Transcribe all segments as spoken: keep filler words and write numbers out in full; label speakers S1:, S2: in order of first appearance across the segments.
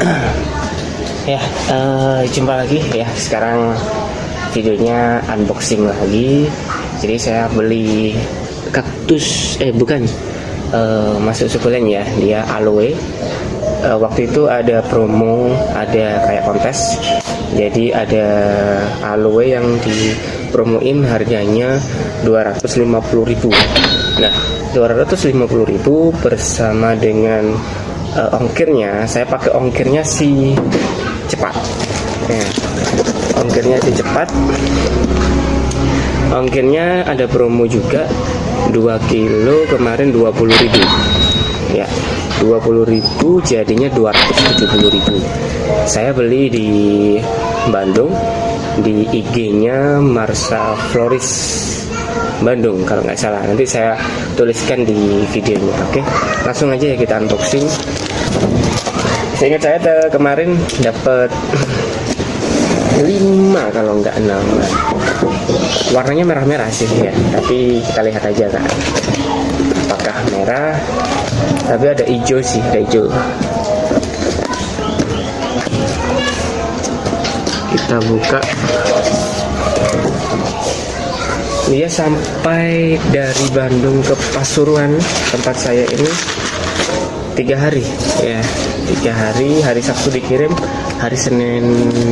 S1: Ya, uh, jumpa lagi ya. Sekarang videonya unboxing lagi. Jadi saya beli kaktus, eh bukan, uh, masuk sukulen ya. Dia aloe. Uh, waktu itu ada promo, ada kayak kontes. Jadi ada aloe yang dipromoin harganya dua ratus lima puluh ribu. Nah, dua ratus lima puluh ribu bersama dengan uh, ongkirnya. Saya pakai ongkirnya si cepat. Ya, ongkirnya si cepat. Ongkirnya ada promo juga, dua kilo kemarin dua puluh ribu. Ya, dua puluh ribu jadinya dua ratus tujuh puluh ribu. Saya beli di Bandung, di I G-nya Marsa Floris Bandung kalau nggak salah. Nanti saya tuliskan di videonya. Oke, langsung aja ya kita unboxing. Seingat saya te- kemarin dapat lima kalau nggak enam. Warnanya merah-merah sih ya, tapi kita lihat aja kan apakah merah. Tapi ada hijau sih, ada hijau. Kita buka. Dia sampai dari Bandung ke Pasuruan tempat saya ini tiga hari ya, tiga hari. Hari Sabtu dikirim, hari Senin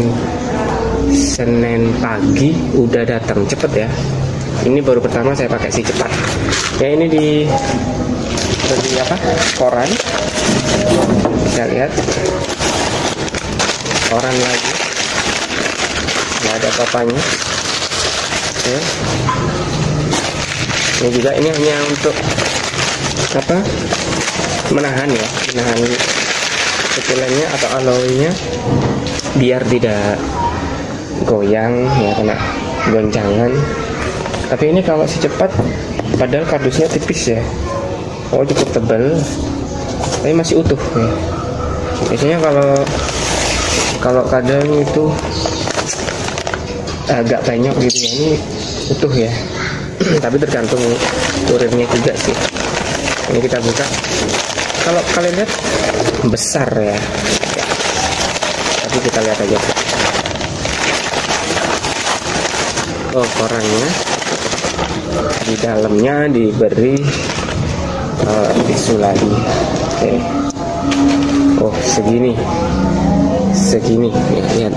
S1: Senin pagi udah datang, cepet ya. Ini baru pertama saya pakai si cepat. Ya ini di di apa? Koran. Kita lihat koran lagi. Nggak ada apa-apanya. Ya. Ini juga, ini hanya untuk apa? Menahan ya, menahan sukulennya atau aloe-nya biar tidak goyang ya, kena goncangan. Tapi ini kalau si cepat, padahal kardusnya tipis ya. Oh, cukup tebal, tapi masih utuh ya. Biasanya kalau kalau kadang itu agak banyak gitu ya, ini utuh ya. Tapi tergantung kurirnya juga sih. Ini kita buka. Kalau kalian lihat besar ya, ya. Tapi kita lihat aja. Oh, korannya di dalamnya diberi uh, tisu lagi. Oke. Oh, segini, segini. Ya, lihat.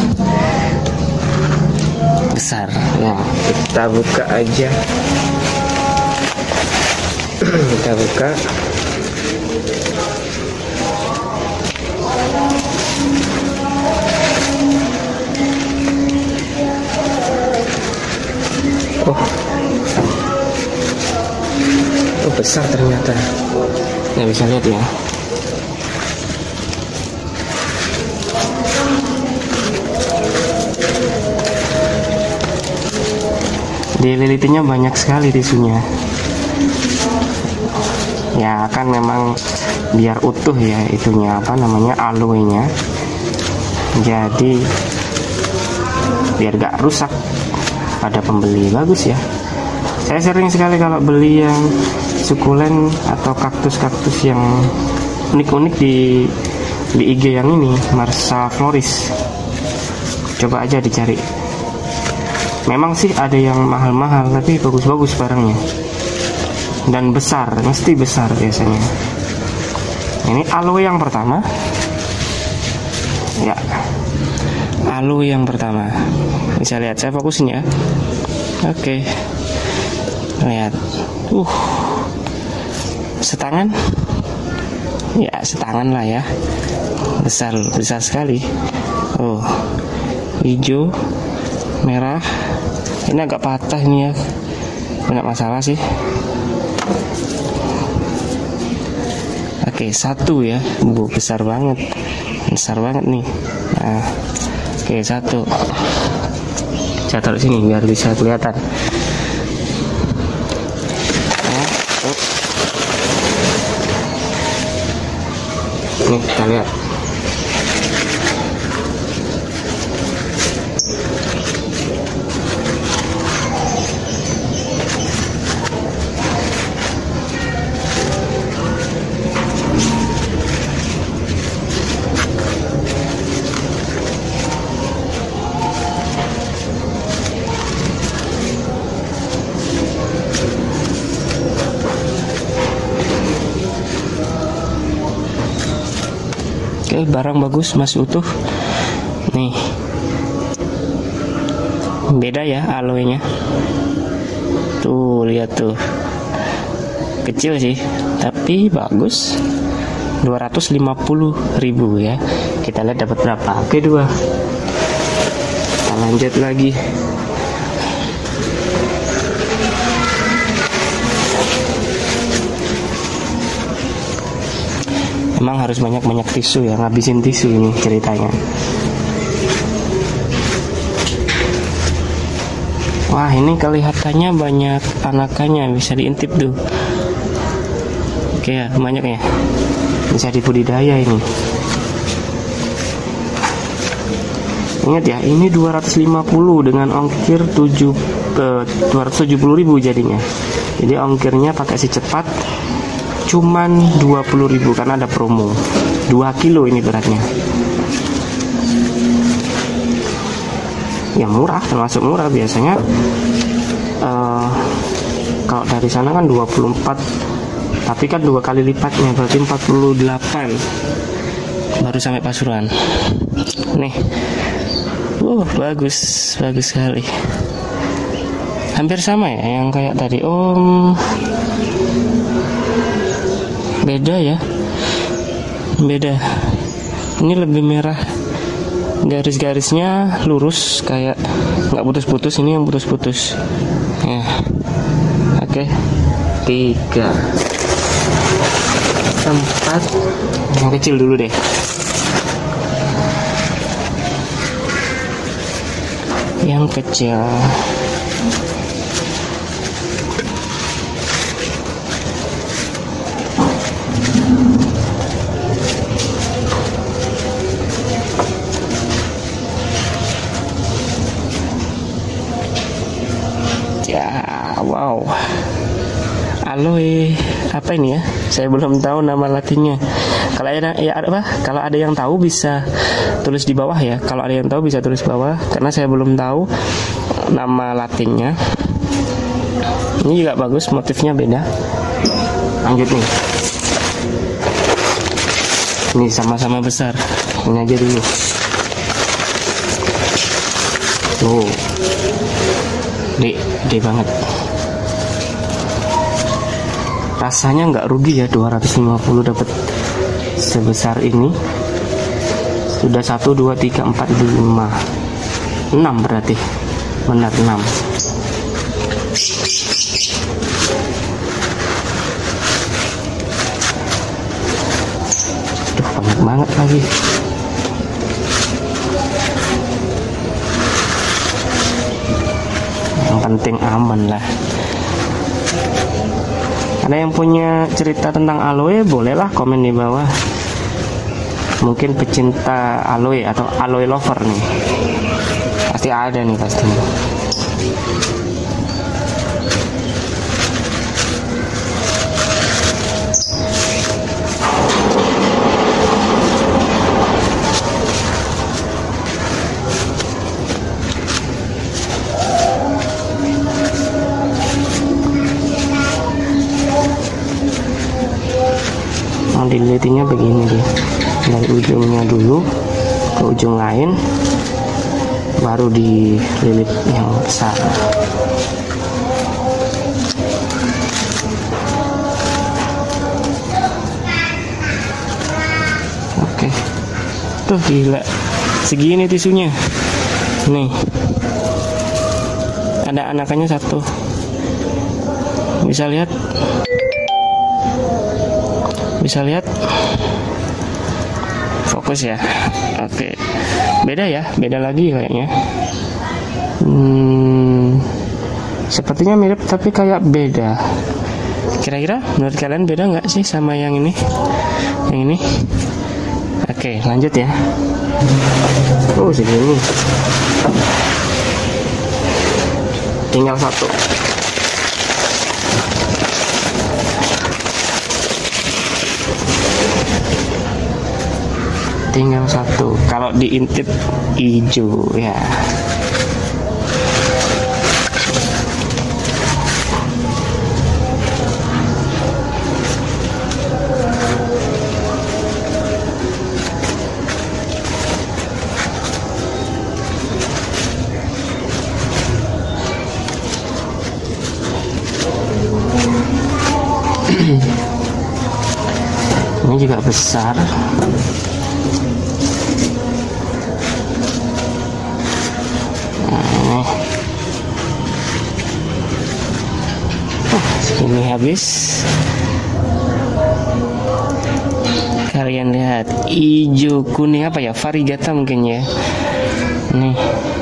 S1: Besar ya. Kita buka aja. Kita buka. Oh, oh besar ternyata. Nggak bisa lihat ya. Dililitinya banyak sekali tisunya. Ya kan memang biar utuh ya itunya, apa namanya, aloe-nya. Jadi biar gak rusak pada pembeli. Bagus ya. Saya sering sekali kalau beli yang sukulen atau kaktus-kaktus yang unik-unik di di I G yang ini, Marsa Floris. Coba aja dicari. Memang sih ada yang mahal-mahal, tapi bagus-bagus barangnya. Dan besar, mesti besar biasanya. Ini aloe yang pertama. Ya, aloe yang pertama. Bisa lihat, saya fokusin ya. Oke, lihat. Uh, setangan. Ya, setangan lah ya. Besar, besar sekali. Oh, hijau, merah. Ini agak patah ini ya, banyak masalah sih. Oke, satu ya, bu, besar banget, besar banget nih. Nah, oke, satu. Saya taruh sini biar bisa kelihatan. Nah, oh. Ini kita lihat. eh, barang bagus, masih utuh nih. Beda ya aloe-nya tuh, lihat tuh, kecil sih tapi bagus. Dua ratus lima puluh ribu ya. Kita lihat dapat berapa. Oke, dua. Kita lanjut lagi. Emang harus banyak-banyak tisu ya, ngabisin tisu ini ceritanya. Wah, ini kelihatannya banyak anakannya, bisa diintip tuh. Oke ya, banyak ya, bisa dibudidaya ini. Ingat ya, ini dua ratus lima puluh dengan ongkir tujuh, eh, dua ratus tujuh puluh ribu jadinya. Jadi ongkirnya pakai si cepat cuman dua puluh ribu karena ada promo. Dua kilo ini beratnya. Ya murah, termasuk murah. Biasanya uh, kalau dari sana kan dua puluh empat, tapi kan dua kali lipatnya, berarti empat puluh delapan baru sampai Pasuruan. Nih, uh bagus, bagus sekali. Hampir sama ya yang kayak tadi. Om, beda ya, beda. Ini lebih merah, garis-garisnya lurus kayak nggak putus-putus. Ini yang putus-putus ya. Oke, tiga, empat. Yang kecil dulu deh. Yang kecil. Ya, wow. Aloe apa ini ya? Saya belum tahu nama latinnya. Kalau ada ya apa? Kalau ada yang tahu bisa tulis di bawah ya. Kalau ada yang tahu bisa tulis bawah karena saya belum tahu nama latinnya. Ini juga bagus, motifnya beda. Lanjut nih. Ini sama-sama besar. Ini aja dulu. Tuh. Gede, gede banget. Rasanya nggak rugi ya, dua ratus lima puluh dapat sebesar ini. Sudah satu, dua, tiga, empat, lima, enam berarti. Benar, enam. Duh, banyak banget lagi. Yang penting aman lah. Ada yang punya cerita tentang aloe, bolehlah komen di bawah. Mungkin pecinta aloe atau aloe lover nih. Pasti ada nih pasti. Dililitinya begini dia, dari ujungnya dulu ke ujung lain, baru dililit yang besar. Oke, tuh gila, segini tisunya. Nih, ada anakannya satu, bisa lihat. Bisa lihat, fokus ya. Oke, beda ya, beda lagi kayaknya. Hmm, sepertinya mirip tapi kayak beda. Kira-kira menurut kalian beda nggak sih sama yang ini? Yang ini? Oke, lanjut ya. Oh, segini. Tinggal satu. Tinggal satu. Kalau diintip hijau ya. juga besar. Nah, ini. Oh, ini habis. Kalian lihat hijau kuning apa ya, variegata mungkin ya. Nih,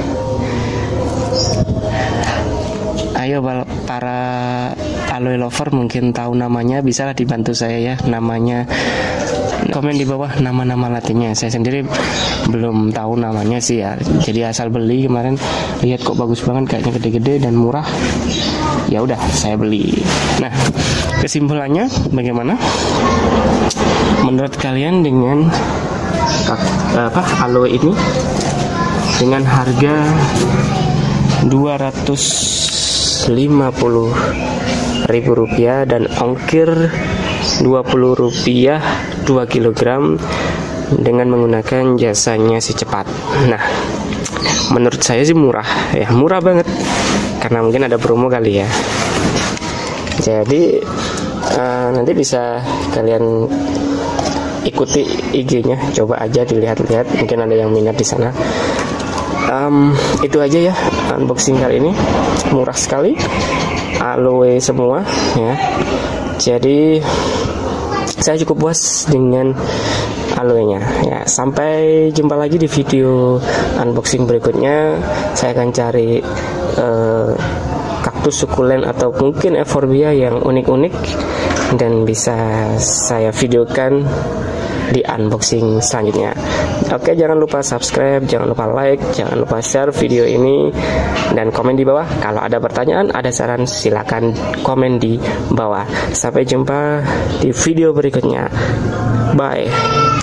S1: ayo para aloe lover mungkin tahu namanya, bisa lah dibantu saya ya namanya. Komen di bawah nama-nama latinnya. Saya sendiri belum tahu namanya sih ya. Jadi asal beli kemarin lihat kok bagus banget, kayaknya gede-gede dan murah. Ya udah saya beli. Nah, kesimpulannya bagaimana? Menurut kalian dengan apa aloe ini dengan harga dua ratus lima puluh ribu rupiah dan ongkir dua puluh rupiah dua kilogram dengan menggunakan jasanya si cepat. Nah, menurut saya sih murah ya, murah banget karena mungkin ada promo kali ya. Jadi uh, nanti bisa kalian ikuti I G-nya, coba aja dilihat-lihat, mungkin ada yang minat di sana. Um, itu aja ya unboxing kali ini, murah sekali, aloe semua ya. Jadi saya cukup puas dengan aloe-nya ya. Sampai jumpa lagi di video unboxing berikutnya. Saya akan cari uh, kaktus sukulen atau mungkin euphorbia yang unik-unik dan bisa saya videokan di unboxing selanjutnya. Oke, jangan lupa subscribe, jangan lupa like, jangan lupa share video ini, dan komen di bawah. Kalau ada pertanyaan, ada saran, silakan komen di bawah. Sampai jumpa di video berikutnya. Bye.